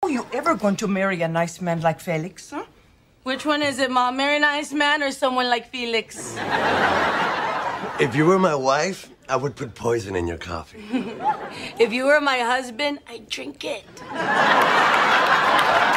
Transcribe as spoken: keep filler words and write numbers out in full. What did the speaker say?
Are you ever going to marry a nice man like Felix, huh? Which one is it, Mom? Marry a nice man or someone like Felix? If you were my wife, I would put poison in your coffee. If you were my husband, I'd drink it.